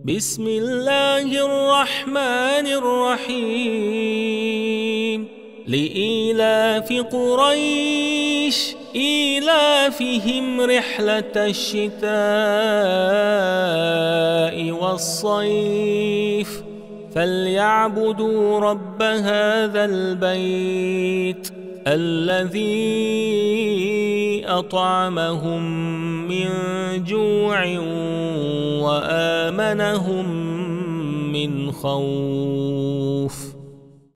بسم الله الرحمن الرحيم لإيلاف قريش إيلافهم رحلة الشتاء والصيف فليعبدوا رب هذا البيت الذي أطعمهم من جوع وآمنهم من خوف.